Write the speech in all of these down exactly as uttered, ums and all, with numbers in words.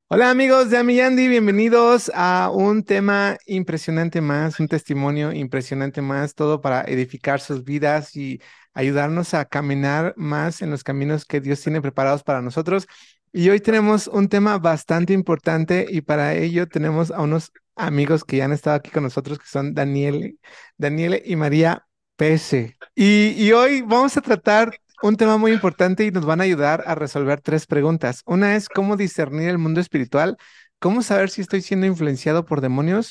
Hola amigos de Amiyandi, bienvenidos a un tema impresionante más, un testimonio impresionante más, todo para edificar sus vidas y ayudarnos a caminar más en los caminos que Dios tiene preparados para nosotros. Y hoy tenemos un tema bastante importante y para ello tenemos a unos amigos que ya han estado aquí con nosotros, que son Daniel, Daniele y María Pese. Y, y hoy vamos a tratar un tema muy importante y nos van a ayudar a resolver tres preguntas. Una es cómo discernir el mundo espiritual, cómo saber si estoy siendo influenciado por demonios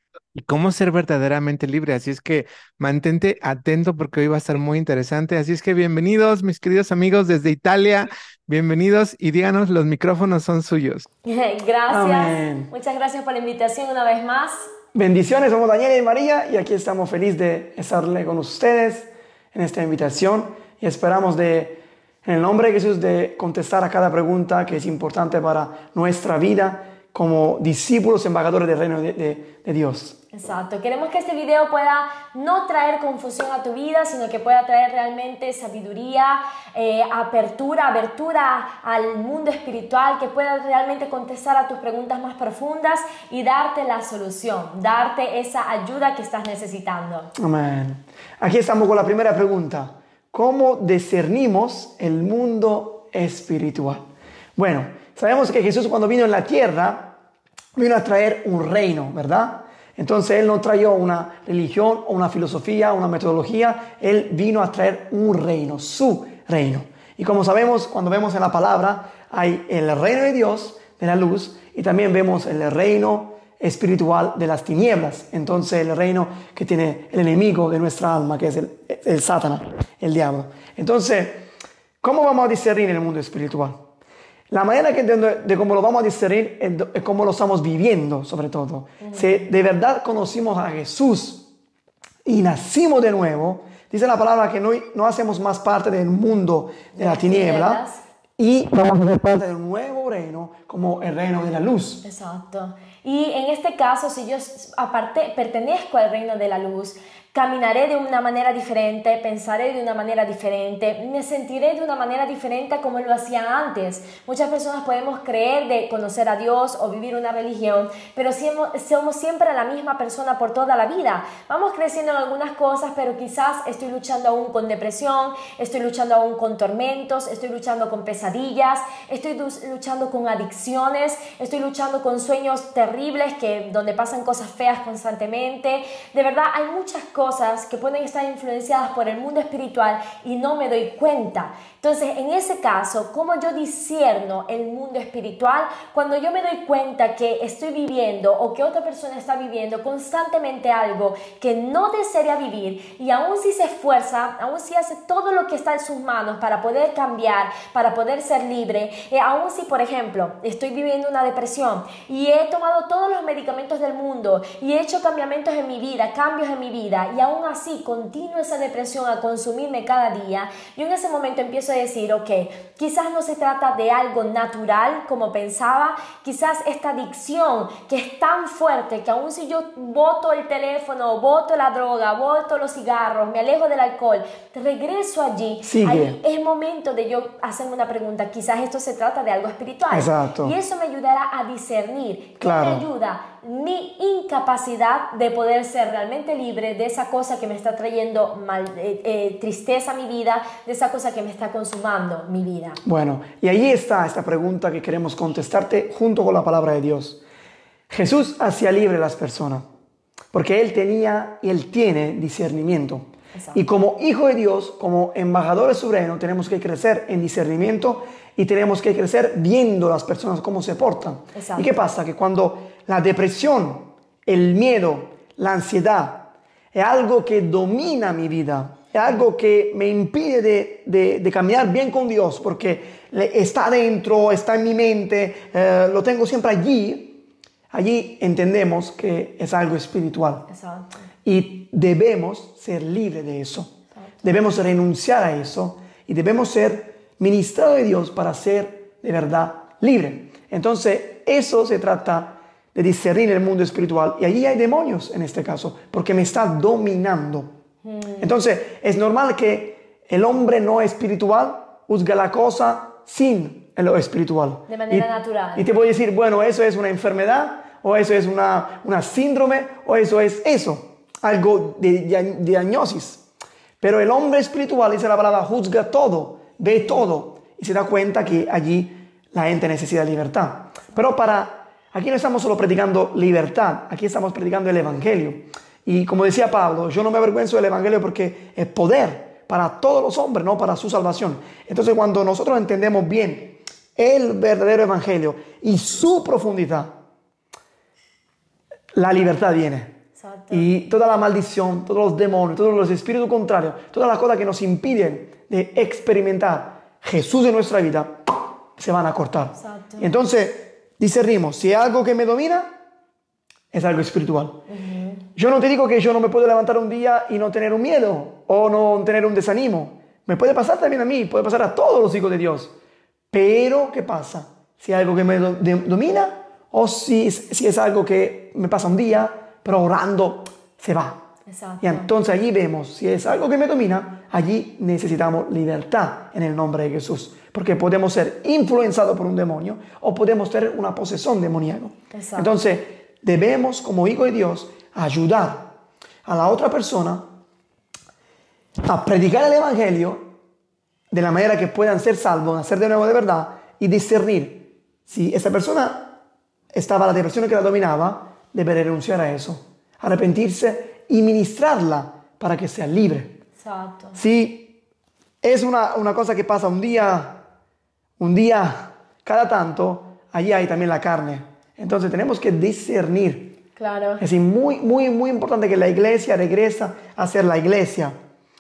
y cómo ser verdaderamente libre. Así es que mantente atento porque hoy va a estar muy interesante. Así es que bienvenidos, mis queridos amigos desde Italia, bienvenidos y díganos, los micrófonos son suyos. Gracias, Amén. muchas gracias por la invitación una vez más. Bendiciones, somos Daniel y María y aquí estamos felices de estarle con ustedes en esta invitación y esperamos de, en el nombre de Jesús, de contestar a cada pregunta que es importante para nuestra vida como discípulos, embajadores del reino de, de- de Dios. Exacto, queremos que este video pueda no traer confusión a tu vida, sino que pueda traer realmente sabiduría, eh, apertura, abertura al mundo espiritual, que pueda realmente contestar a tus preguntas más profundas y darte la solución, darte esa ayuda que estás necesitando. Amén. Aquí estamos con la primera pregunta. ¿Cómo discernimos el mundo espiritual? Bueno, sabemos que Jesús cuando vino en la tierra, vino a traer un reino, ¿verdad? Entonces Él no trajo una religión o una filosofía, una metodología. Él vino a traer un reino, su reino. Y como sabemos, cuando vemos en la palabra, hay el reino de Dios, de la luz, y también vemos el reino espiritual de las tinieblas. Entonces el reino que tiene el enemigo de nuestra alma, que es el, el Satanás, el diablo. Entonces, ¿cómo vamos a discernir el mundo espiritual? La manera que de, de cómo lo vamos a discernir es, es cómo lo estamos viviendo, sobre todo. Uh-huh. Si de verdad conocimos a Jesús y nacimos de nuevo, dice la palabra que no, no hacemos más parte del mundo de, de la tiniebla, tinieblas. Y vamos a ser parte de un nuevo reino, como el reino de la luz. Exacto. Y en este caso, si yo aparte pertenezco al reino de la luz, caminaré de una manera diferente, pensaré de una manera diferente, me sentiré de una manera diferente como lo hacía antes. Muchas personas podemos creer de conocer a Dios o vivir una religión, pero somos siempre la misma persona por toda la vida. Vamos creciendo en algunas cosas, pero quizás estoy luchando aún con depresión, estoy luchando aún con tormentos, estoy luchando con pesadillas, estoy luchando con adicciones, estoy luchando con sueños terribles que, donde pasan cosas feas constantemente. De verdad, hay muchas cosas cosas que pueden estar influenciadas por el mundo espiritual y no me doy cuenta. Entonces, en ese caso, ¿cómo yo discierno el mundo espiritual? Cuando yo me doy cuenta que estoy viviendo o que otra persona está viviendo constantemente algo que no desearía vivir y aún si se esfuerza, aún si hace todo lo que está en sus manos para poder cambiar, para poder ser libre, eh, aún si, por ejemplo, estoy viviendo una depresión y he tomado todos los medicamentos del mundo y he hecho cambiamientos en mi vida, cambios en mi vida, y aún así continúo esa depresión a consumirme cada día, yo en ese momento empiezo a decir, ok, quizás no se trata de algo natural como pensaba, quizás esta adicción que es tan fuerte que aún si yo boto el teléfono, boto la droga, boto los cigarros, me alejo del alcohol, regreso allí, ahí es momento de yo hacerme una pregunta, quizás esto se trata de algo espiritual. Exacto. Y eso me ayudará a discernir, claro. me ayuda mi incapacidad de poder ser realmente libre de esa cosa que me está trayendo mal, eh, eh, tristeza a mi vida, de esa cosa que me está consumando mi vida. Bueno, y ahí está esta pregunta que queremos contestarte junto con la palabra de Dios. Jesús hacía libre a las personas porque Él tenía y Él tiene discernimiento. Exacto. Y como hijo de Dios, como embajadores de su reino, tenemos que crecer en discernimiento y tenemos que crecer viendo a las personas cómo se portan. Exacto. ¿Y qué pasa? Que cuando la depresión, el miedo, la ansiedad es algo que domina mi vida, es algo que me impide de, de, de caminar bien con Dios, porque está adentro, está en mi mente, eh, lo tengo siempre allí, allí entendemos que es algo espiritual. Exacto. Y debemos ser libres de eso. Exacto. Debemos renunciar a eso y debemos ser ministrados de Dios para ser de verdad libres. Entonces, eso se trata de discernir el mundo espiritual. Y allí hay demonios en este caso, porque me está dominando. Hmm. Entonces, es normal que el hombre no espiritual juzgue la cosa sin en lo espiritual. De manera y, natural. Y te voy a decir, bueno, eso es una enfermedad, o eso es una, una síndrome, o eso es eso, algo de, de diagnosis. Pero el hombre espiritual, dice la palabra, juzga todo, ve todo, y se da cuenta que allí la gente necesita libertad. Pero para, aquí no estamos solo predicando libertad, aquí estamos predicando el Evangelio. Y como decía Pablo, yo no me avergüenzo del Evangelio porque es poder para todos los hombres, no para su salvación. Entonces, cuando nosotros entendemos bien el verdadero Evangelio y su profundidad, la libertad viene. Exacto. Y toda la maldición, todos los demonios, todos los espíritus contrarios, todas las cosas que nos impiden de experimentar Jesús en nuestra vida, se van a cortar. Exacto. Y entonces, discernimos, si hay algo que me domina, es algo espiritual. Uh-huh. Yo no te digo que yo no me puedo levantar un día y no tener un miedo o no tener un desánimo. Me puede pasar también a mí, puede pasar a todos los hijos de Dios. Pero, ¿qué pasa? Si hay algo que me do- de- domina o si, si es algo que me pasa un día, pero orando se va. Exacto. Y entonces allí vemos, si es algo que me domina, allí necesitamos libertad en el nombre de Jesús. Porque podemos ser influenciados por un demonio o podemos tener una posesión demoníaca. Exacto. Entonces, debemos, como hijos de Dios, ayudar a la otra persona a predicar el Evangelio de la manera que puedan ser salvos, nacer de nuevo de verdad y discernir si esa persona estaba la depresión que la dominaba, debe renunciar a eso, arrepentirse y ministrarla para que sea libre. Exacto. Si es una, una cosa que pasa un día, un día cada tanto, allí hay también la carne. Entonces tenemos que discernir. Claro. Es decir, muy, muy, muy importante que la iglesia regresa a ser la iglesia.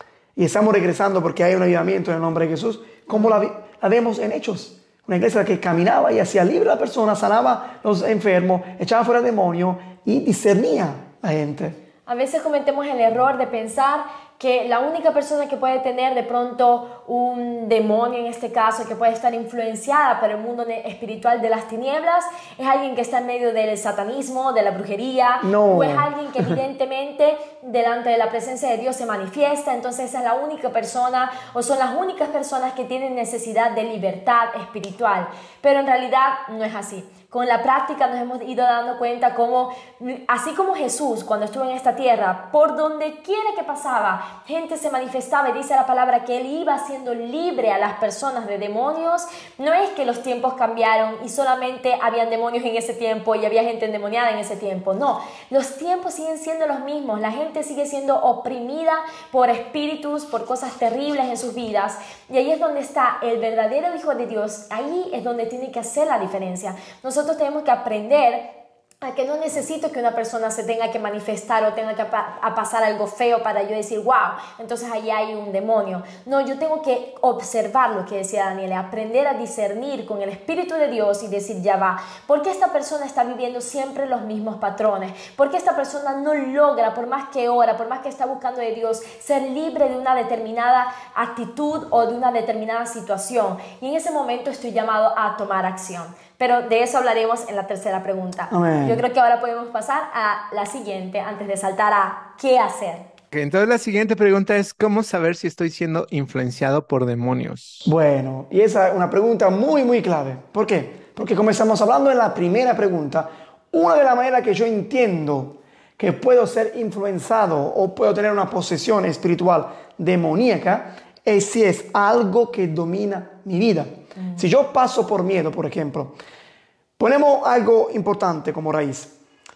Y estamos regresando porque hay un avivamiento en el nombre de Jesús, como la, la vemos en Hechos. Una iglesia que caminaba y hacía libre a la persona, sanaba a los enfermos, echaba fuera demonios y discernía a la gente. A veces cometemos el error de pensar que la única persona que puede tener de pronto un demonio, en este caso, que puede estar influenciada por el mundo espiritual de las tinieblas, es alguien que está en medio del satanismo, de la brujería, no. o es alguien que evidentemente delante de la presencia de Dios se manifiesta. Entonces esa es la única persona o son las únicas personas que tienen necesidad de libertad espiritual. Pero en realidad no es así. Con la práctica nos hemos ido dando cuenta cómo, así como Jesús cuando estuvo en esta tierra, por donde quiera que pasaba, gente se manifestaba y dice la palabra que Él iba haciendo libre a las personas de demonios. No es que los tiempos cambiaron y solamente habían demonios en ese tiempo y había gente endemoniada en ese tiempo. No, los tiempos siguen siendo los mismos. La gente sigue siendo oprimida por espíritus, por cosas terribles en sus vidas. Y ahí es donde está el verdadero Hijo de Dios. Ahí es donde tiene que hacer la diferencia. Nosotros Nosotros tenemos que aprender a que no necesito que una persona se tenga que manifestar o tenga que pa- a pasar algo feo para yo decir, wow, entonces ahí hay un demonio. No, yo tengo que observar lo que decía Daniela, aprender a discernir con el Espíritu de Dios y decir, ya va, ¿por qué esta persona está viviendo siempre los mismos patrones? ¿Por qué esta persona no logra, por más que ora, por más que está buscando de Dios, ser libre de una determinada actitud o de una determinada situación? Y en ese momento estoy llamado a tomar acción. Pero de eso hablaremos en la tercera pregunta. Amén. Yo creo que ahora podemos pasar a la siguiente antes de saltar a qué hacer. Ok, entonces la siguiente pregunta es, ¿cómo saber si estoy siendo influenciado por demonios? Bueno, y esa es una pregunta muy, muy clave. ¿Por qué? Porque como estamos hablando en la primera pregunta, una de las maneras que yo entiendo que puedo ser influenciado o puedo tener una posesión espiritual demoníaca es si es algo que domina mi vida. Mm. Si yo paso por miedo, por ejemplo, ponemos algo importante como raíz.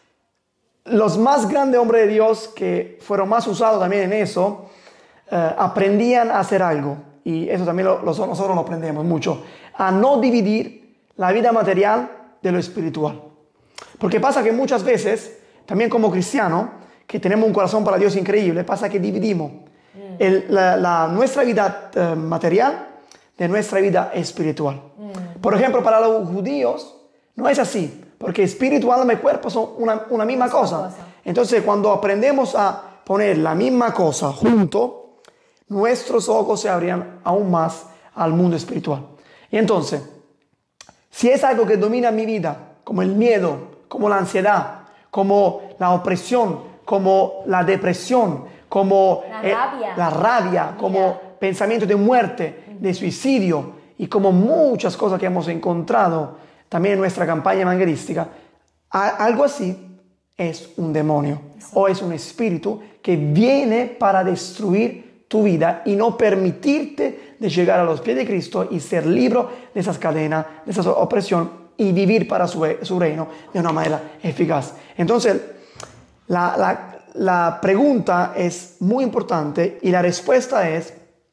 Los más grandes hombres de Dios que fueron más usados también en eso, eh, aprendían a hacer algo. Y eso también lo, lo, nosotros lo aprendemos mucho. A no dividir la vida material de lo espiritual. Porque pasa que muchas veces, también como cristianos, que tenemos un corazón para Dios increíble, pasa que dividimos mm. el, la, la, nuestra vida eh, material de nuestra vida espiritual. Mm. Por ejemplo, para los judíos no es así. Porque espíritu, alma y cuerpo son una, una misma cosa. cosa. Entonces, cuando aprendemos a poner la misma cosa junto, nuestros ojos se abrirán aún más al mundo espiritual. Y entonces, si es algo que domina mi vida, como el miedo, como la ansiedad, como la opresión, como la depresión, como la eh, rabia, la rabia como pensamientos de muerte, de suicidio, y como muchas cosas que hemos encontrado también en nuestra campaña evangelística, algo así es un demonio o es un espíritu que viene para destruir tu vida y no permitirte de llegar a los pies de Cristo y ser libre de esas cadenas, de esa opresión y vivir para su, su reino de una manera eficaz. Entonces, la, la, la pregunta es muy importante y la respuesta es,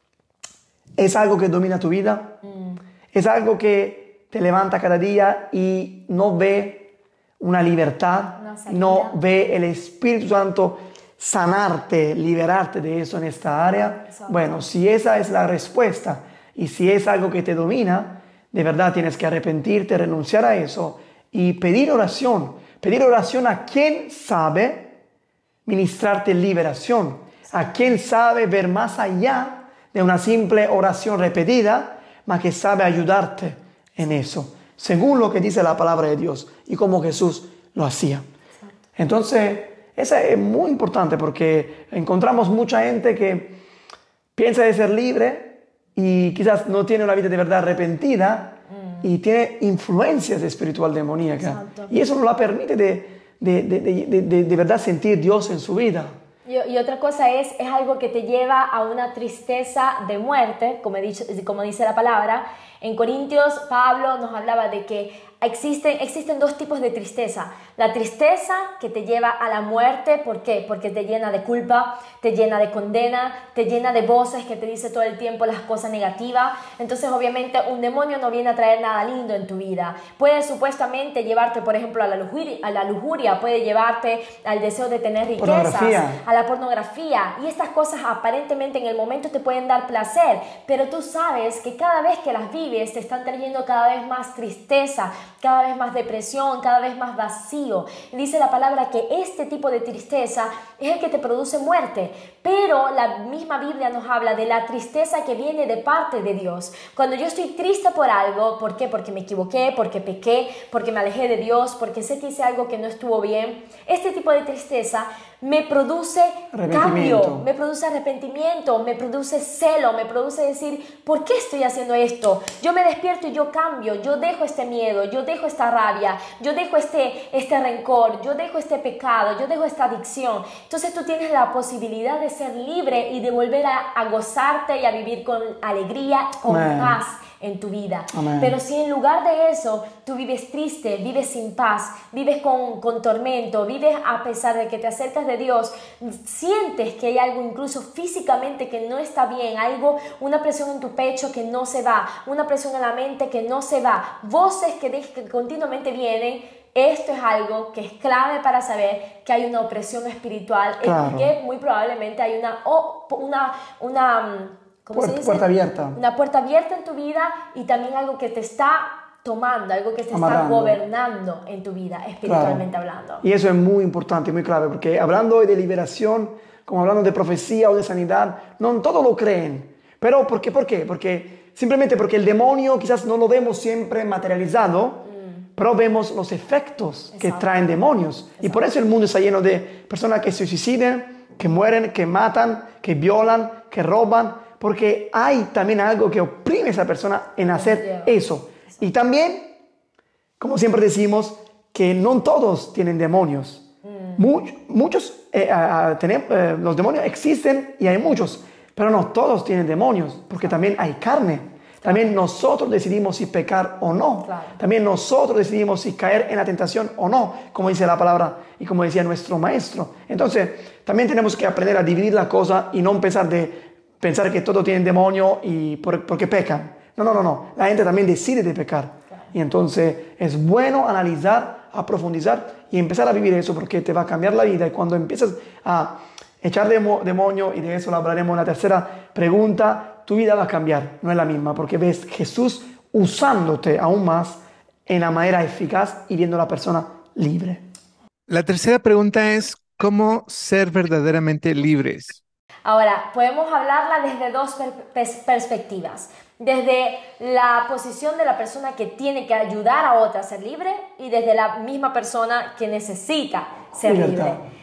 ¿es algo que domina tu vida? Mm. ¿Es algo que te levanta cada día y no ve una libertad, no ve el Espíritu Santo sanarte, liberarte de eso en esta área? Exacto. Bueno, si esa es la respuesta y si es algo que te domina, de verdad tienes que arrepentirte, renunciar a eso y pedir oración. Pedir oración a quien sabe ministrarte liberación, a quien sabe ver más allá de una simple oración repetida, mas que sabe ayudarte en eso, según lo que dice la palabra de Dios y como Jesús lo hacía. Exacto. Entonces, eso es muy importante porque encontramos mucha gente que piensa de ser libre y quizás no tiene una vida de verdad arrepentida mm. y tiene influencias espiritual demoníacas. Exacto. Y eso no la permite de, de, de, de, de, de verdad sentir Dios en su vida. Y, y otra cosa es, es algo que te lleva a una tristeza de muerte, como, he dicho, como dice la palabra. En Corintios, Pablo nos hablaba de que existen, existen dos tipos de tristeza. La tristeza que te lleva a la muerte, ¿por qué? Porque te llena de culpa, te llena de condena, te llena de voces que te dicen todo el tiempo las cosas negativas. Entonces, obviamente, un demonio no viene a traer nada lindo en tu vida. Puede supuestamente llevarte, por ejemplo, a la lujuria, a la lujuria puede llevarte al deseo de tener riquezas, a la pornografía. Y estas cosas aparentemente en el momento te pueden dar placer, pero tú sabes que cada vez que las vives te están trayendo cada vez más tristeza, cada vez más depresión, cada vez más vacío. Y dice la palabra que este tipo de tristeza es el que te produce muerte, pero la misma Biblia nos habla de la tristeza que viene de parte de Dios. Cuando yo estoy triste por algo, ¿por qué? Porque me equivoqué, porque pequé, porque me alejé de Dios, porque sé que hice algo que no estuvo bien. Este tipo de tristeza me produce cambio, me produce arrepentimiento, me produce celo, me produce decir, ¿por qué estoy haciendo esto? Yo me despierto y yo cambio, yo dejo este miedo, yo dejo esta rabia, yo dejo este, este rencor, yo dejo este pecado, yo dejo esta adicción. Entonces tú tienes la posibilidad de ser libre y de volver a, a gozarte y a vivir con alegría, con Amén. paz en tu vida. Amén. Pero si en lugar de eso tú vives triste, vives sin paz, vives con, con tormento, vives a pesar de que te acercas de Dios, sientes que hay algo incluso físicamente que no está bien, algo, una presión en tu pecho que no se va, una presión en la mente que no se va, voces que, de, que continuamente vienen, esto es algo que es clave para saber que hay una opresión espiritual, claro. y que muy probablemente hay una, una, una ¿cómo puerta, se dice? Puerta abierta. Una puerta abierta en tu vida y también algo que te está tomando, algo que te Amarrando. está gobernando en tu vida, espiritualmente claro. hablando. Y eso es muy importante, muy clave, porque hablando hoy de liberación, como hablando de profecía o de sanidad, no todos lo creen. Pero ¿por qué? ¿Por qué? Porque simplemente porque el demonio quizás no lo vemos siempre materializado, mm. pero vemos los efectos Exacto. que traen demonios. Exacto. Y por eso el mundo está lleno de personas que se suicidan, que mueren, que matan, que violan, que roban, porque hay también algo que oprime a esa persona en hacer eso. Y también, como siempre decimos, que no todos tienen demonios. Mm. Much, muchos, eh, uh, tenemos, eh, los demonios existen y hay muchos, pero no todos tienen demonios, porque también hay carne. También nosotros decidimos si pecar o no. Claro. También nosotros decidimos si caer en la tentación o no, como dice la palabra y como decía nuestro maestro. Entonces, también tenemos que aprender a dividir la cosa y no pensar de pensar que todos tienen demonio y por, porque pecan. No, no, no, no. La gente también decide de pecar. Claro. Y entonces es bueno analizar, a profundizar y empezar a vivir eso porque te va a cambiar la vida. Y cuando empiezas a echar demo, demonio, y de eso lo hablaremos en la tercera pregunta, tu vida va a cambiar. No es la misma porque ves Jesús usándote aún más en la manera eficaz y viendo a la persona libre. La tercera pregunta es, ¿cómo ser verdaderamente libres? Ahora, podemos hablarla desde dos per- perspectivas. Desde la posición de la persona que tiene que ayudar a otra a ser libre y desde la misma persona que necesita ser Libertad. libre.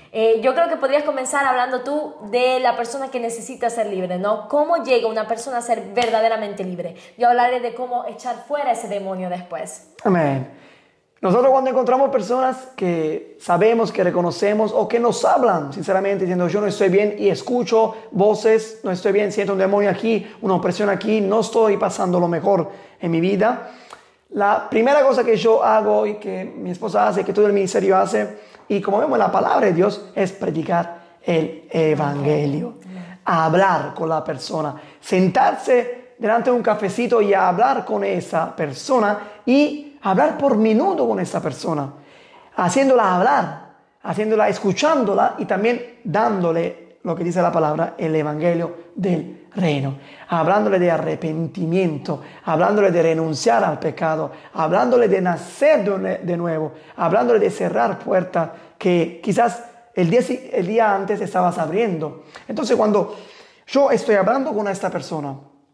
Eh, yo creo que podrías comenzar hablando tú de la persona que necesita ser libre, ¿no? ¿Cómo llega una persona a ser verdaderamente libre? Yo hablaré de cómo echar fuera ese demonio después. Amén. Nosotros cuando encontramos personas que sabemos, que reconocemos o que nos hablan sinceramente diciendo yo no estoy bien y escucho voces, no estoy bien, siento un demonio aquí, una opresión aquí, no estoy pasando lo mejor en mi vida. La primera cosa que yo hago y que mi esposa hace, que todo el ministerio hace, y como vemos en la palabra de Dios, es predicar el evangelio. Hablar con la persona, sentarse delante de un cafecito y hablar con esa persona y hablar por minuto con esa persona, haciéndola hablar, haciéndola, escuchándola y también dándole lo que dice la palabra, el evangelio del reino, hablándole de arrepentimiento, hablándole de renunciar al pecado, hablándole de nacer de nuevo, hablándole de cerrar puertas que quizás el día, el día antes estabas abriendo. Entonces cuando yo estoy hablando con esta persona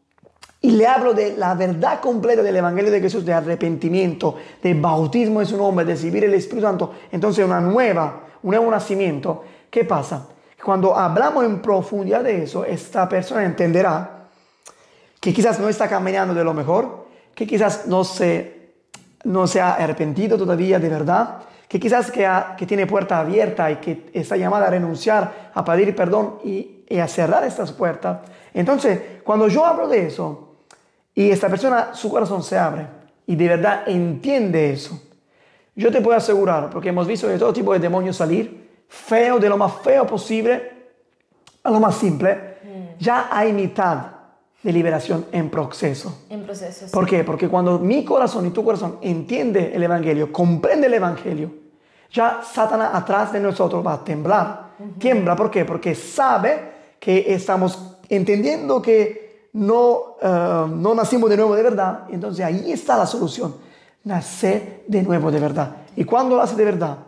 y le hablo de la verdad completa del evangelio de Jesús, de arrepentimiento, de bautismo en su nombre, de recibir el Espíritu Santo, entonces una nueva, un nuevo nacimiento, ¿qué pasa? Cuando hablamos en profundidad de eso, esta persona entenderá que quizás no está caminando de lo mejor, que quizás no se, no se ha arrepentido todavía de verdad, que quizás que, ha, que tiene puerta abierta y que está llamada a renunciar, a pedir perdón y, y a cerrar estas puertas. Entonces, cuando yo hablo de eso y esta persona, su corazón se abre y de verdad entiende eso, yo te puedo asegurar, porque hemos visto de todo tipo de demonios salir, feo, de lo más feo posible a lo más simple, mm. ya hay mitad de liberación en proceso. En proceso, sí. ¿Por qué? Porque cuando mi corazón y tu corazón entiende el evangelio, comprende el evangelio, ya Satanás atrás de nosotros va a temblar. Uh-huh. Tiembla, ¿por qué? Porque sabe que estamos entendiendo que no, uh, no nacimos de nuevo de verdad. Entonces ahí está la solución, nacer de nuevo de verdad. Y cuando lo hace de verdad,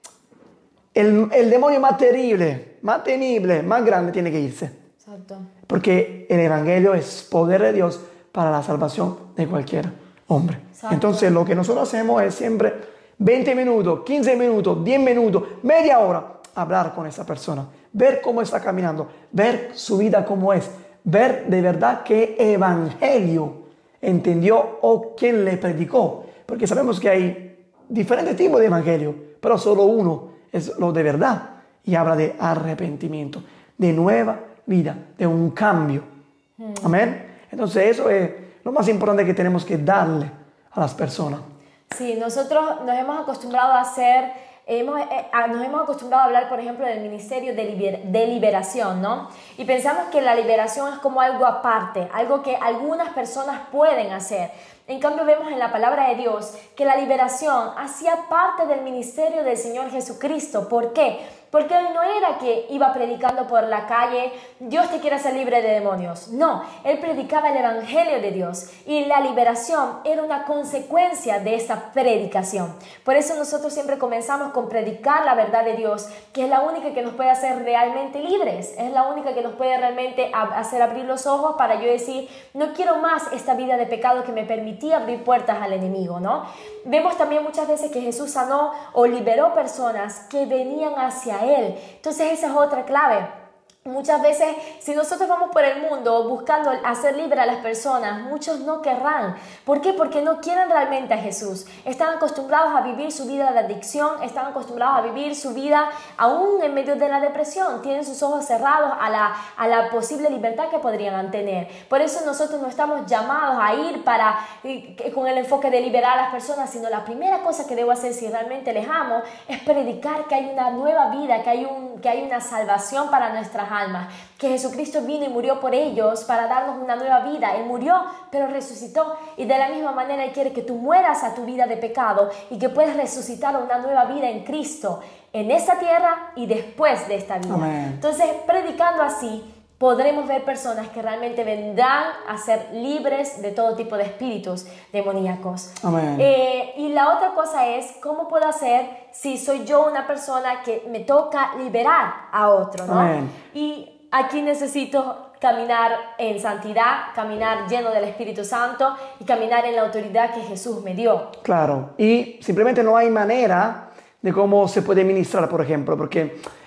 El, el demonio más terrible, más temible, más grande tiene que irse. Exacto. Porque el evangelio es poder de Dios para la salvación de cualquier hombre. Exacto. Entonces lo que nosotros hacemos es siempre veinte minutos, quince minutos, diez minutos, media hora, hablar con esa persona, ver cómo está caminando, ver su vida cómo es, ver de verdad qué evangelio entendió o quién le predicó. Porque sabemos que hay diferentes tipos de evangelio, pero solo uno es lo de verdad y habla de arrepentimiento, de nueva vida, de un cambio. Mm. Amén. Entonces eso es lo más importante que tenemos que darle a las personas. Sí, nosotros nos hemos acostumbrado a hacer, hemos, eh, a, nos hemos acostumbrado a hablar, por ejemplo, del ministerio de, liber, de liberación, ¿no? Y pensamos que la liberación es como algo aparte, algo que algunas personas pueden hacer. En cambio vemos en la palabra de Dios que la liberación hacía parte del ministerio del Señor Jesucristo. ¿Por qué? Porque Él no era que iba predicando por la calle, Dios te quiere hacer libre de demonios. No, Él predicaba el evangelio de Dios y la liberación era una consecuencia de esa predicación. Por eso nosotros siempre comenzamos con predicar la verdad de Dios, que es la única que nos puede hacer realmente libres, es la única que nos puede realmente hacer abrir los ojos para yo decir, no quiero más esta vida de pecado que me permitía abrir puertas al enemigo, ¿no? Vemos también muchas veces que Jesús sanó o liberó personas que venían hacia Él. Entonces esa es otra clave. Muchas veces, si nosotros vamos por el mundo buscando hacer libre a las personas, muchos no querrán. ¿Por qué? Porque no quieren realmente a Jesús. Están acostumbrados a vivir su vida de adicción, están acostumbrados a vivir su vida aún en medio de la depresión. Tienen sus ojos cerrados a la, a la posible libertad que podrían tener. Por eso nosotros no estamos llamados a ir para, con el enfoque de liberar a las personas, sino la primera cosa que debo hacer si realmente les amo es predicar que hay una nueva vida, que hay, un, que hay una salvación para nuestras almas. Alma, que Jesucristo vino y murió por ellos para darnos una nueva vida. Él murió, pero resucitó, y de la misma manera Él quiere que tú mueras a tu vida de pecado y que puedas resucitar a una nueva vida en Cristo, en esta tierra y después de esta vida. Amén. Entonces, predicando así, podremos ver personas que realmente vendrán a ser libres de todo tipo de espíritus demoníacos. Amén. Eh, y la otra cosa es, ¿cómo puedo hacer si soy yo una persona que me toca liberar a otro, ¿no? Amén. Y aquí necesito caminar en santidad, caminar lleno del Espíritu Santo y caminar en la autoridad que Jesús me dio. Claro, y simplemente no hay manera de cómo se puede ministrar, por ejemplo, porque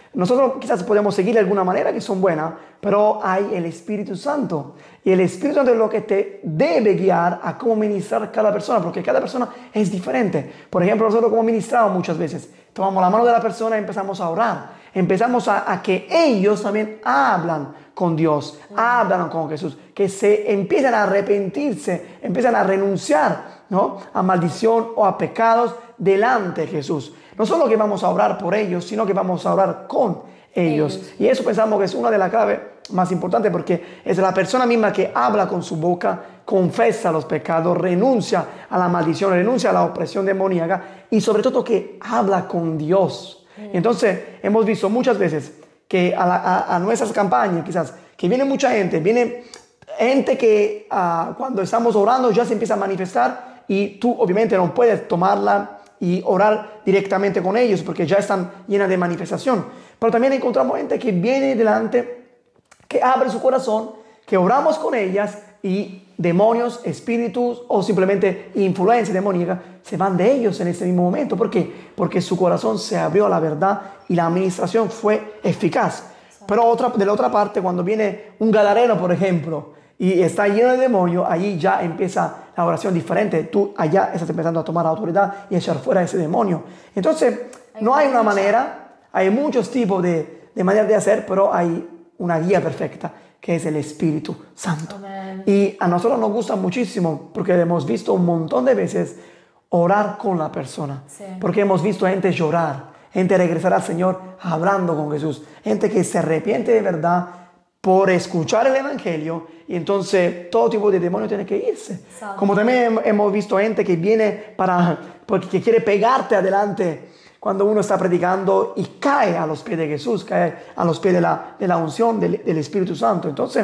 Nosotros quizás podemos seguir de alguna manera que son buenas, pero hay el Espíritu Santo. Y el Espíritu Santo es lo que te debe guiar a cómo ministrar cada persona, porque cada persona es diferente. Por ejemplo, nosotros como ministramos muchas veces, tomamos la mano de la persona y empezamos a orar. Empezamos a, a que ellos también hablan con Dios, hablan con Jesús, que se empiezan a arrepentirse, empiezan a renunciar, ¿no?, a maldición o a pecados delante de Jesús. No solo que vamos a orar por ellos, sino que vamos a orar con ellos. ellos. Y eso pensamos que es una de las claves más importantes, porque es la persona misma que habla con su boca, confesa los pecados, renuncia a la maldición, renuncia a la opresión demoníaca y sobre todo que habla con Dios. Entonces, hemos visto muchas veces que a, la, a, a nuestras campañas, quizás, que viene mucha gente, viene gente que uh, cuando estamos orando ya se empieza a manifestar y tú obviamente no puedes tomarla y orar directamente con ellos porque ya están llenas de manifestación. Pero también encontramos gente que viene delante, que abre su corazón, que oramos con ellas y demonios, espíritus o simplemente influencia demoníaca se van de ellos en ese mismo momento. ¿Por qué? Porque su corazón se abrió a la verdad y la administración fue eficaz. Pero otra, de la otra parte, cuando viene un gadareno, por ejemplo, y está lleno de demonios, allí ya empieza la oración diferente. Tú allá estás empezando a tomar autoridad y echar fuera ese demonio. Entonces, no hay una manera, hay muchos tipos de, de maneras de hacer, pero hay una guía perfecta, que es el Espíritu Santo. Amen. Y a nosotros nos gusta muchísimo, porque hemos visto un montón de veces orar con la persona. Sí. Porque hemos visto gente llorar, gente regresar al Señor hablando con Jesús, gente que se arrepiente de verdad por escuchar el Evangelio y entonces todo tipo de demonio tiene que irse. Exacto. Como también hemos visto gente que viene para, porque quiere pegarte adelante cuando uno está predicando y cae a los pies de Jesús, cae a los pies de la, de la unción del, del Espíritu Santo. Entonces,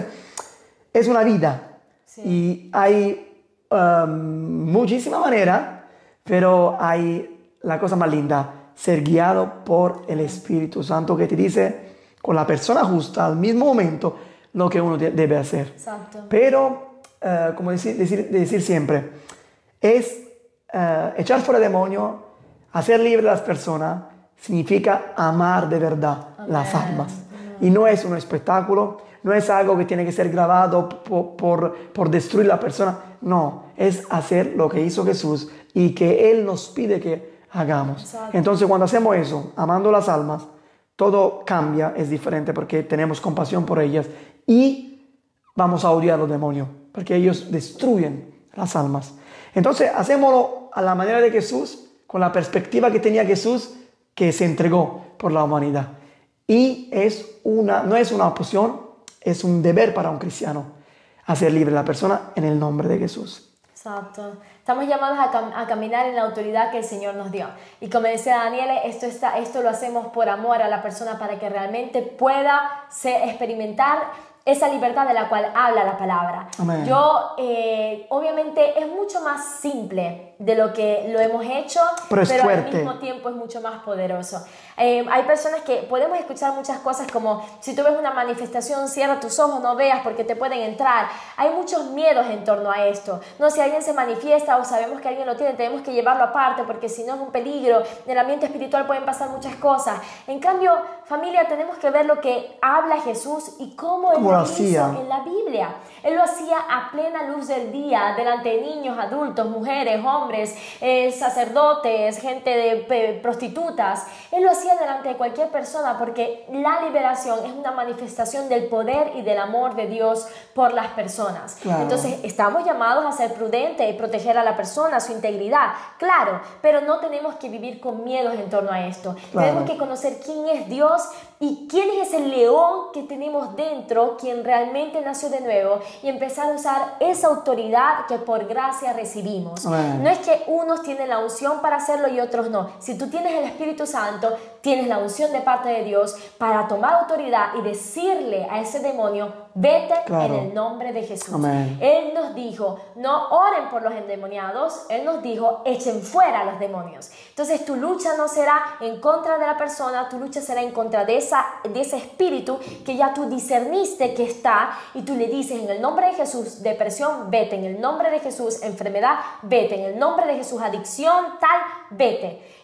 es una vida. Sí. Y hay um, muchísimas maneras, pero hay la cosa más linda, ser guiado por el Espíritu Santo que te dice con la persona justa al mismo momento lo que uno debe hacer. Exacto. Pero, uh, como decir, decir, decir siempre, es uh, echar fuera demonio, hacer libre a las personas, significa amar de verdad Amén. Las almas. Amén. Y no es un espectáculo, no es algo que tiene que ser grabado por, por, por destruir a la persona. No, es hacer lo que hizo Jesús y que Él nos pide que hagamos. Exacto. Entonces, cuando hacemos eso, amando las almas, todo cambia, es diferente porque tenemos compasión por ellas y vamos a odiar a los demonios porque ellos destruyen las almas. Entonces, hacémoslo a la manera de Jesús, con la perspectiva que tenía Jesús, que se entregó por la humanidad. Y es una, no es una opción, es un deber para un cristiano hacer libre a la persona en el nombre de Jesús. Exacto. Estamos llamados a, cam a caminar en la autoridad que el Señor nos dio. Y como decía Daniel, esto, está, esto lo hacemos por amor a la persona para que realmente pueda ser, experimentar esa libertad de la cual habla la palabra. Amén. Yo, eh, obviamente, es mucho más simple de lo que lo hemos hecho, pero, pero al mismo tiempo es mucho más poderoso. Eh, hay personas que podemos escuchar muchas cosas como, si tú ves una manifestación, cierra tus ojos, no veas porque te pueden entrar. Hay muchos miedos en torno a esto. No, si alguien se manifiesta o sabemos que alguien lo tiene, tenemos que llevarlo aparte porque si no es un peligro. En el ambiente espiritual pueden pasar muchas cosas. En cambio, familia, tenemos que ver lo que habla Jesús y cómo Él lo hizo en la Biblia. Él lo hacía a plena luz del día, delante de niños, adultos, mujeres, hombres, eh, sacerdotes, gente de eh, prostitutas. Él lo hacía delante de cualquier persona porque la liberación es una manifestación del poder y del amor de Dios por las personas. Claro. Entonces, estamos llamados a ser prudentes y proteger a la persona, su integridad, claro, pero no tenemos que vivir con miedos en torno a esto. Claro. Tenemos que conocer quién es Dios y quién es ese león que tenemos dentro, quien realmente nació de nuevo, y empezar a usar esa autoridad que por gracia recibimos. Amén. No es que unos tienen la unción para hacerlo y otros no. Si tú tienes el Espíritu Santo, tienes la unción de parte de Dios para tomar autoridad y decirle a ese demonio, vete, claro, en el nombre de Jesús. Amén. Él nos dijo, no oren por los endemoniados. Él nos dijo, echen fuera a los demonios. Entonces tu lucha no será en contra de la persona, tu lucha será en contra de, esa, de ese espíritu que ya tú discerniste que está, y tú le dices, en el nombre de Jesús, depresión, vete. En el nombre de Jesús, enfermedad, vete. En el nombre de Jesús, adicción, tal, vete.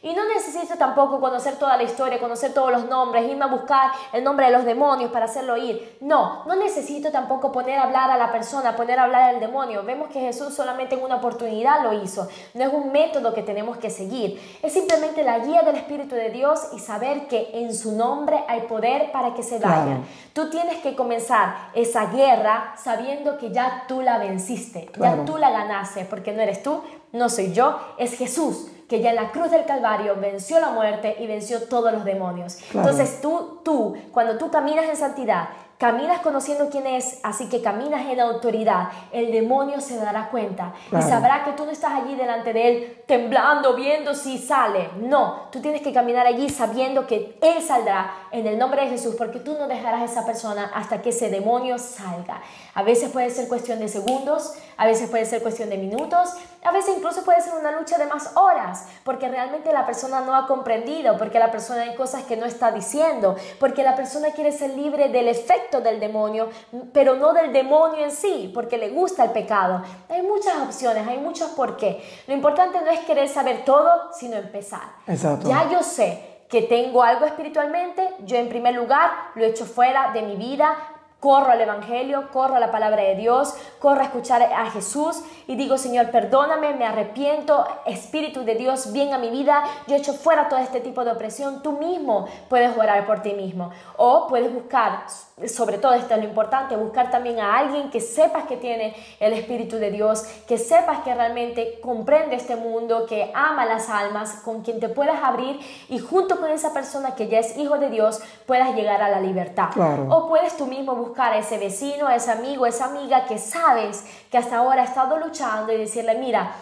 Y no necesito tampoco conocer toda la historia, conocer todos los nombres, irme a buscar el nombre de los demonios para hacerlo ir. No, no necesito tampoco poner a hablar a la persona, poner a hablar al demonio. Vemos que Jesús solamente en una oportunidad lo hizo. No es un método que tenemos que seguir. Es simplemente la guía del Espíritu de Dios y saber que en su nombre hay poder para que se vaya. Claro. Tú tienes que comenzar esa guerra sabiendo que ya tú la venciste, claro. Ya tú la ganaste, porque no eres tú, no soy yo, es Jesús, que ya en la cruz del Calvario venció la muerte y venció todos los demonios. Claro. Entonces tú, tú, cuando tú caminas en santidad, caminas conociendo quién es, así que caminas en autoridad, el demonio se dará cuenta, claro. Y sabrá que tú no estás allí delante de él temblando, viendo si sale. No, tú tienes que caminar allí sabiendo que él saldrá en el nombre de Jesús, porque tú no dejarás a esa persona hasta que ese demonio salga. A veces puede ser cuestión de segundos, a veces puede ser cuestión de minutos, a veces incluso puede ser una lucha de más horas, porque realmente la persona no ha comprendido, porque la persona hay cosas que no está diciendo, porque la persona quiere ser libre del efecto del demonio, pero no del demonio en sí, porque le gusta el pecado. Hay muchas opciones, hay muchos por qué. Lo importante no es querer saber todo, sino empezar. Exacto. Ya yo sé que tengo algo espiritualmente, yo en primer lugar lo echo fuera de mi vida, corro al Evangelio, corro a la palabra de Dios, corro a escuchar a Jesús y digo, Señor, perdóname, me arrepiento, Espíritu de Dios, ven a mi vida, yo echo fuera todo este tipo de opresión. Tú mismo puedes orar por ti mismo o puedes buscar, sobre todo esto es lo importante, buscar también a alguien que sepas que tiene el Espíritu de Dios, que sepas que realmente comprende este mundo, que ama las almas, con quien te puedas abrir y junto con esa persona que ya es hijo de Dios puedas llegar a la libertad. Claro. O puedes tú mismo buscar buscar a ese vecino, a ese amigo, a esa amiga que sabes que hasta ahora ha estado luchando y decirle, mira,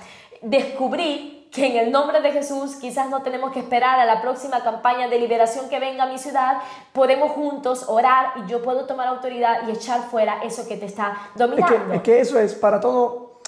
descubrí que en el nombre de Jesús quizás no tenemos que esperar a la próxima campaña de liberación que venga a mi ciudad, podemos juntos orar y yo puedo tomar autoridad y echar fuera eso que te está dominando. Es que, es que eso es para todo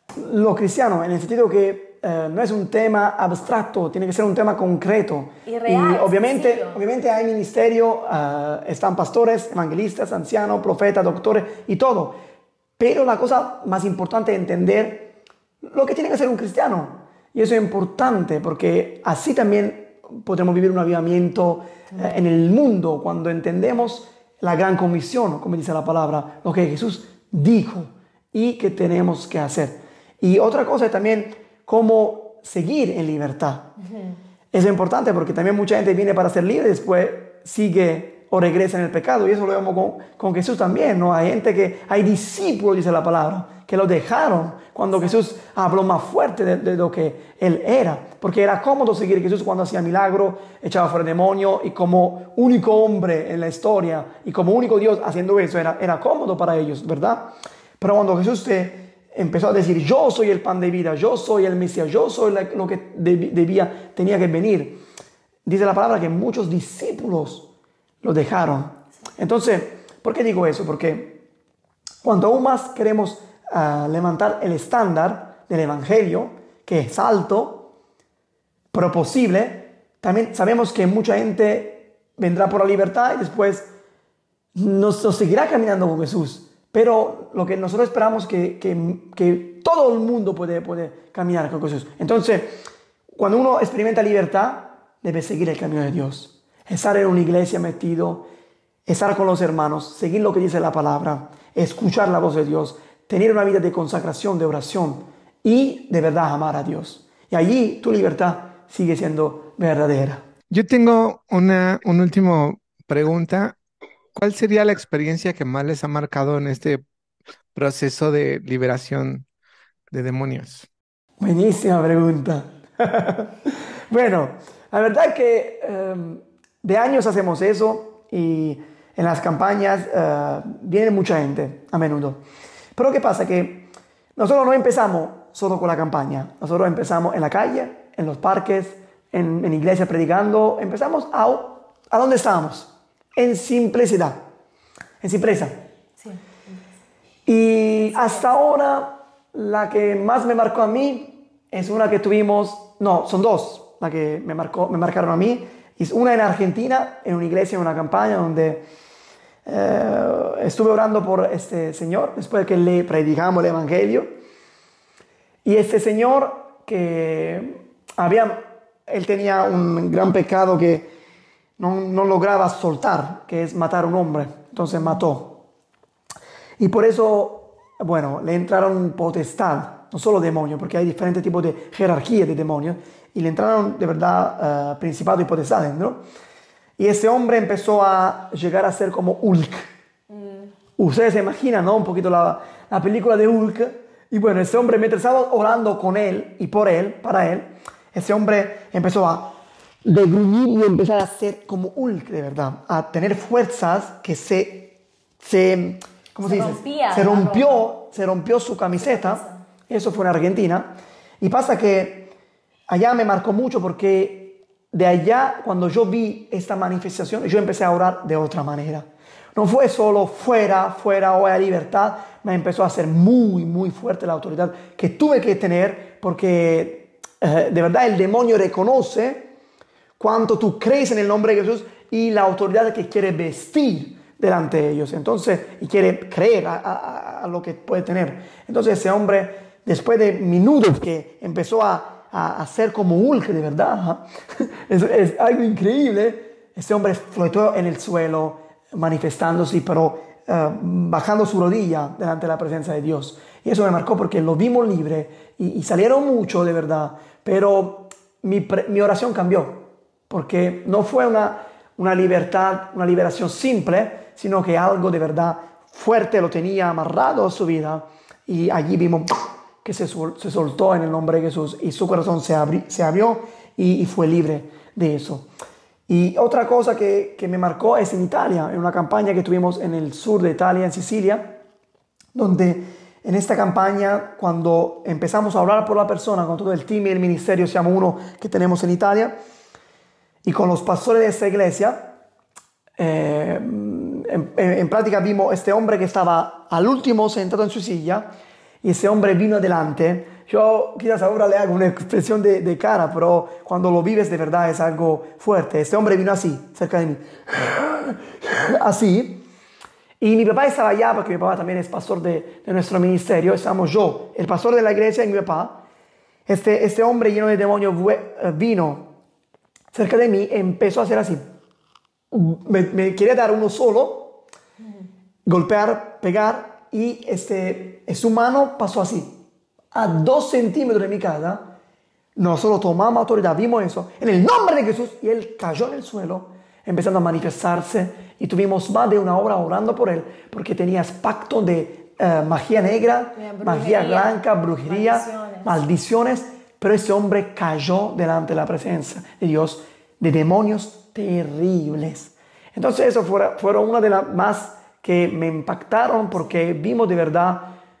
lo cristiano, en el sentido que Uh, no es un tema abstracto, tiene que ser un tema concreto. Y real, y obviamente, obviamente hay ministerio, uh, están pastores, evangelistas, ancianos, profetas, doctores y todo. Pero la cosa más importante es entender lo que tiene que ser un cristiano. Y eso es importante porque así también podremos vivir un avivamiento uh, en el mundo cuando entendemos la gran comisión, como dice la palabra, lo que Jesús dijo y que tenemos que hacer. Y otra cosa es también cómo seguir en libertad. Uh-huh. Eso es importante porque también mucha gente viene para ser libre y después sigue o regresa en el pecado. Y eso lo vemos con, con Jesús también, ¿no? Hay gente que, hay discípulos, dice la palabra, que lo dejaron cuando sí. Jesús habló más fuerte de, de lo que él era. Porque era cómodo seguir a Jesús cuando hacía milagros, echaba fuera demonios y como único hombre en la historia y como único Dios haciendo eso, era, era cómodo para ellos, ¿verdad? Pero cuando Jesús te empezó a decir, yo soy el pan de vida, yo soy el Mesías, yo soy la, lo que debía, tenía que venir. Dice la palabra que muchos discípulos lo dejaron. Entonces, ¿por qué digo eso? Porque cuanto aún más queremos uh, levantar el estándar del Evangelio, que es alto, pero posible, también sabemos que mucha gente vendrá por la libertad y después nos, nos seguirá caminando con Jesús. Pero lo que nosotros esperamos es que, que, que todo el mundo puede, puede caminar con Jesús. Entonces, cuando uno experimenta libertad, debe seguir el camino de Dios. Estar en una iglesia metido, estar con los hermanos, seguir lo que dice la palabra, escuchar la voz de Dios, tener una vida de consagración, de oración y de verdad amar a Dios. Y allí tu libertad sigue siendo verdadera. Yo tengo una, una última pregunta. ¿Cuál sería la experiencia que más les ha marcado en este proceso de liberación de demonios? Buenísima pregunta. Bueno, la verdad es que um, de años hacemos eso y en las campañas uh, viene mucha gente a menudo. Pero ¿qué pasa? Que nosotros no empezamos solo con la campaña. Nosotros empezamos en la calle, en los parques, en, en iglesias predicando. Empezamos a, ¿a dónde estábamos? En simplicidad, en simpleza. Sí. Y hasta ahora, la que más me marcó a mí es una que tuvimos, no, son dos, la que me, marcó, me marcaron a mí. Es una en Argentina, en una iglesia, en una campaña donde eh, estuve orando por este señor, después de que le predicamos el evangelio. Y este señor que había él tenía un gran pecado que no, no lograba soltar, que es matar a un hombre. Entonces mató. Y por eso, bueno, le entraron potestad, no solo demonios, porque hay diferentes tipos de jerarquía de demonios, y le entraron de verdad uh, principado y potestad dentro. Y ese hombre empezó a llegar a ser como Hulk. Mm. Ustedes se imaginan, ¿no? Un poquito la, la película de Hulk. Y bueno, ese hombre, mientras estaba orando con él y por él, para él, ese hombre empezó a degruñir y empezar a ser como Hulk, de verdad. A tener fuerzas que se... se ¿Cómo se, se dice? Rompía, se rompió, se rompió su camiseta. Eso fue en Argentina. Y pasa que allá me marcó mucho porque de allá, cuando yo vi esta manifestación, yo empecé a orar de otra manera. No fue solo fuera, fuera, hoy hay libertad. Me empezó a hacer muy, muy fuerte la autoridad que tuve que tener porque eh, de verdad el demonio reconoce cuánto tú crees en el nombre de Jesús y la autoridad que quiere vestir delante de ellos. Entonces, y quiere creer a, a, a lo que puede tener. Entonces ese hombre, después de minutos que empezó a, a, a ser como Hulk, de verdad, es, es algo increíble. Ese hombre flotó en el suelo, manifestándose, pero uh, bajando su rodilla delante de la presencia de Dios. Y eso me marcó porque lo vimos libre y, y salieron mucho, de verdad. Pero mi, pre, mi oración cambió, porque no fue una, una libertad, una liberación simple, sino que algo de verdad fuerte lo tenía amarrado a su vida. Y allí vimos que se, sol, se soltó en el nombre de Jesús y su corazón se, abri, se abrió y, y fue libre de eso. Y otra cosa que, que me marcó es en Italia, en una campaña que tuvimos en el sur de Italia, en Sicilia, donde en esta campaña, cuando empezamos a hablar por la persona, con todo el team y el ministerio, se llama uno que tenemos en Italia, y con los pastores de esta iglesia, eh, en, en, en práctica vimos este hombre que estaba al último sentado en su silla, y ese hombre vino adelante. Yo quizás ahora le hago una expresión de, de cara, pero cuando lo vives de verdad es algo fuerte. Este hombre vino así, cerca de mí. Así. Y mi papá estaba allá, porque mi papá también es pastor de, de nuestro ministerio. Estábamos yo, el pastor de la iglesia y mi papá. Este, este hombre lleno de demonios vino cerca de mí, empezó a hacer así. Me, me quería dar uno solo, golpear, pegar, y este, su mano pasó así. A dos centímetros de mi casa, nosotros tomamos autoridad, vimos eso, en el nombre de Jesús, y él cayó en el suelo, empezando a manifestarse, y tuvimos más de una hora orando por él, porque tenía pacto de uh, magia negra, magia blanca, brujería, maldiciones. maldiciones, pero ese hombre cayó delante de la presencia de Dios, de demonios terribles. Entonces eso fueron, fueron una de las más que me impactaron, porque vimos de verdad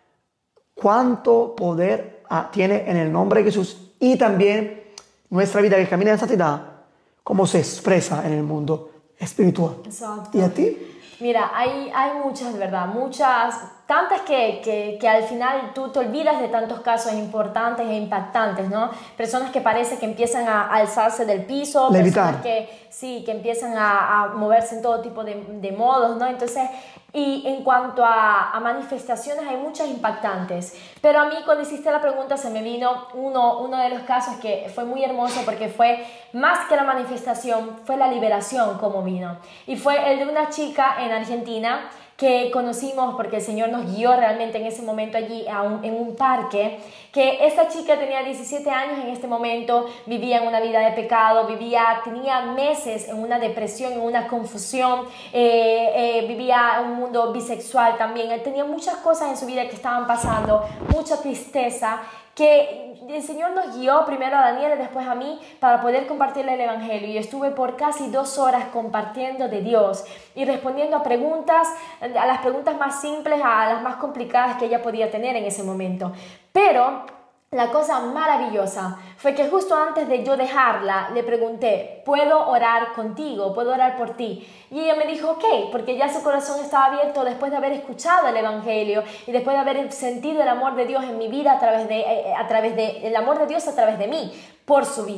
cuánto poder ah, tiene en el nombre de Jesús, y también nuestra vida que camina en santidad, cómo se expresa en el mundo espiritual. Exacto. ¿Y a ti? Mira, hay, hay muchas, ¿verdad? Muchas, tantas que, que, que al final tú te olvidas de tantos casos importantes e impactantes, ¿no? Personas que parece que empiezan a alzarse del piso, Levitar. personas que, sí, que empiezan a, a moverse en todo tipo de, de modos, ¿no? Entonces, y en cuanto a, a manifestaciones, hay muchas impactantes. Pero a mí, cuando hiciste la pregunta, se me vino uno, uno de los casos que fue muy hermoso, porque fue más que la manifestación, fue la liberación como vino. Y fue el de una chica en Argentina que conocimos porque el Señor nos guió realmente en ese momento allí a un, en un parque, que esta chica tenía diecisiete años en este momento, vivía en una vida de pecado, vivía, tenía meses en una depresión, en una confusión, eh, eh, vivía en un mundo bisexual también, él tenía muchas cosas en su vida que estaban pasando, mucha tristeza, que el Señor nos guió primero a Daniel y después a mí para poder compartirle el Evangelio, y estuve por casi dos horas compartiendo de Dios y respondiendo a preguntas, a las preguntas más simples, a las más complicadas que ella podía tener en ese momento. Pero la cosa maravillosa fue que justo antes de yo dejarla, le pregunté, ¿puedo orar contigo? ¿Puedo orar por ti? Y ella me dijo, ok, porque ya su corazón estaba abierto después de haber escuchado el Evangelio y después de haber sentido el amor de Dios en mi vida a través de, eh, a través de, el amor de Dios a través de mí, por su vida.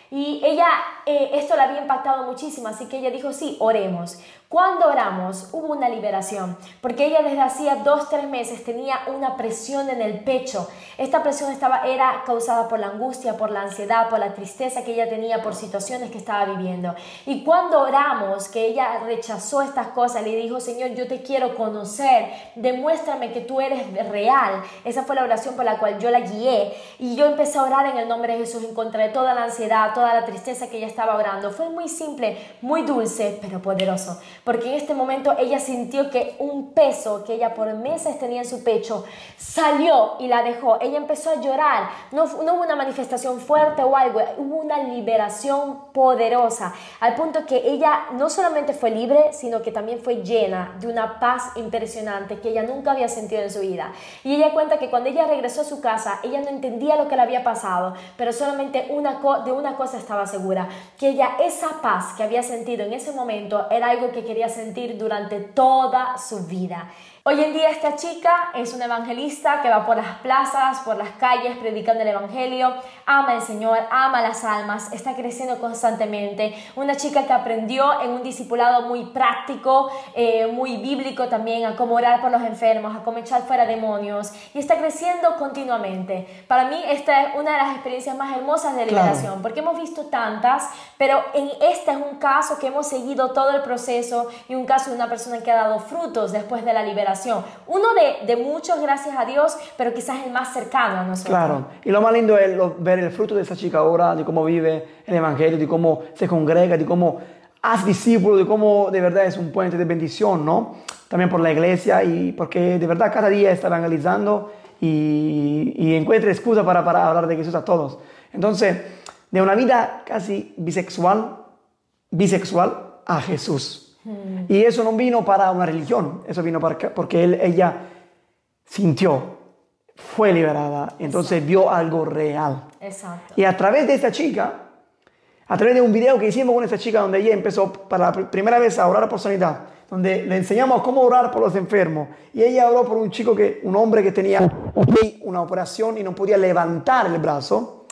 Y ella, eh, esto la había impactado muchísimo, así que ella dijo, sí, oremos. Cuando oramos, hubo una liberación, porque ella desde hacía dos, tres meses tenía una presión en el pecho. Esta presión estaba, era causada por la angustia, por la ansiedad, por la tristeza que ella tenía, por situaciones que estaba viviendo. Y cuando oramos, que ella rechazó estas cosas, le dijo, Señor, yo te quiero conocer, demuéstrame que tú eres real. Esa fue la oración por la cual yo la guié. Y yo empecé a orar en el nombre de Jesús, en contra de toda la ansiedad, toda la tristeza que ella estaba orando. Fue muy simple, muy dulce, pero poderoso. Porque en este momento ella sintió que un peso que ella por meses tenía en su pecho salió y la dejó. Ella empezó a llorar. No, no hubo una manifestación fuerte o algo, hubo una liberación poderosa. Al punto que ella no solamente fue libre, sino que también fue llena de una paz impresionante que ella nunca había sentido en su vida. Y ella cuenta que cuando ella regresó a su casa, ella no entendía lo que le había pasado, pero solamente una co- de una cosa estaba segura, que ella esa paz que había sentido en ese momento era algo que quería sentir durante toda su vida. Hoy en día esta chica es una evangelista que va por las plazas, por las calles, predicando el evangelio, ama al Señor, ama las almas, está creciendo constantemente. Una chica que aprendió en un discipulado muy práctico, eh, muy bíblico también, a cómo orar por los enfermos, a cómo echar fuera demonios, y está creciendo continuamente. Para mí esta es una de las experiencias más hermosas de liberación, claro, porque hemos visto tantas, pero en este es un caso que hemos seguido todo el proceso y un caso de una persona que ha dado frutos después de la liberación. Uno de, de muchos, gracias a Dios, pero quizás el más cercano a nosotros. Claro, y lo más lindo es lo, ver el fruto de esa chica ahora, de cómo vive el Evangelio, de cómo se congrega, de cómo hace discípulos, de cómo de verdad es un puente de bendición, ¿no? También por la iglesia y porque de verdad cada día está evangelizando y, y encuentra excusa para, para hablar de Jesús a todos. Entonces, de una vida casi bisexual, bisexual a Jesús. Y eso no vino para una religión, eso vino para, porque él, ella sintió, fue liberada, entonces Exacto. vio algo real. Exacto. Y a través de esta chica, a través de un video que hicimos con esta chica donde ella empezó para la primera vez a orar por sanidad, donde le enseñamos cómo orar por los enfermos, y ella oró por un chico, que, un hombre que tenía una operación y no podía levantar el brazo.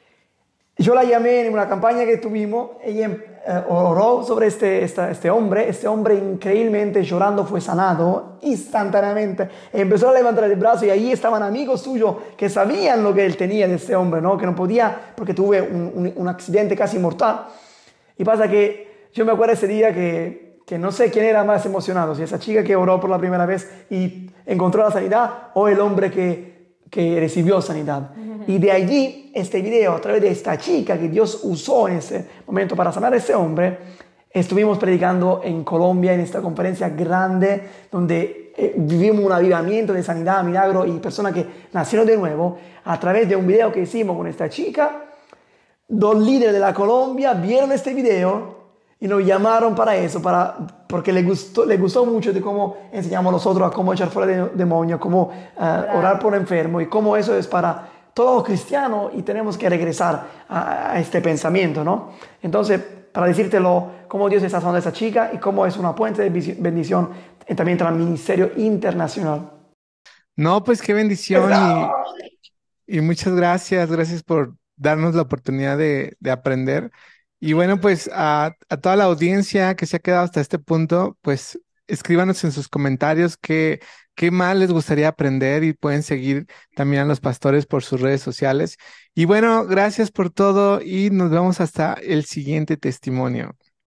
Yo la llamé en una campaña que tuvimos, ella eh, oró sobre este, esta, este hombre, este hombre increíblemente llorando fue sanado instantáneamente, empezó a levantar el brazo y ahí estaban amigos suyos que sabían lo que él tenía de este hombre, ¿no? Que no podía, porque tuve un, un, un accidente casi mortal. Y pasa que yo me acuerdo ese día que, que no sé quién era más emocionado, si esa chica que oró por la primera vez y encontró la sanidad o el hombre que, que recibió sanidad. Y de allí, este video, a través de esta chica que Dios usó en ese momento para sanar a ese hombre, estuvimos predicando en Colombia, en esta conferencia grande, donde eh, vivimos un avivamiento de sanidad, milagro y personas que nacieron de nuevo, a través de un video que hicimos con esta chica. Dos líderes de la Colombia vieron este video y nos llamaron para eso, para, porque les gustó, les gustó mucho de cómo enseñamos nosotros a cómo echar fuera de demonios, cómo uh, orar por enfermos y cómo eso es para todos los cristianos y tenemos que regresar a, a este pensamiento, ¿no? Entonces, para decírtelo, cómo Dios está sanando a esa chica y cómo es una puente de bendición también para el ministerio internacional. No, pues qué bendición y, y muchas gracias, gracias por darnos la oportunidad de, de aprender. Y bueno, pues a, a toda la audiencia que se ha quedado hasta este punto, pues escríbanos en sus comentarios qué, qué más les gustaría aprender y pueden seguir también a los pastores por sus redes sociales. Y bueno, gracias por todo y nos vemos hasta el siguiente testimonio.